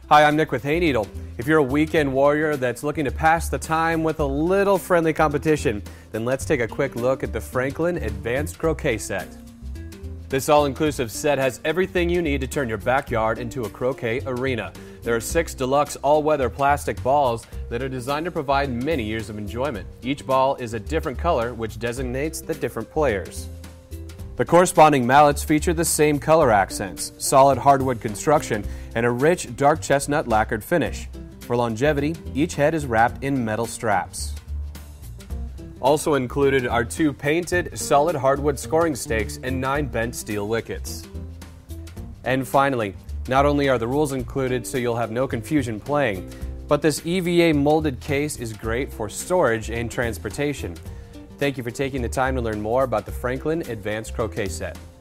Hi, I'm Nick with Hayneedle. If you're a weekend warrior that's looking to pass the time with a little friendly competition, then let's take a quick look at the Franklin Advanced Croquet Set. This all-inclusive set has everything you need to turn your backyard into a croquet arena. There are 6 deluxe all-weather plastic balls that are designed to provide many years of enjoyment. Each ball is a different color, which designates the different players. The corresponding mallets feature the same color accents, solid hardwood construction, and a rich dark chestnut lacquered finish. For longevity, each head is wrapped in metal straps. Also included are 2 painted solid hardwood scoring stakes and 9 bent steel wickets. And finally, not only are the rules included so you'll have no confusion playing, but this EVA molded case is great for storage and transportation. Thank you for taking the time to learn more about the Franklin Advanced Croquet Set.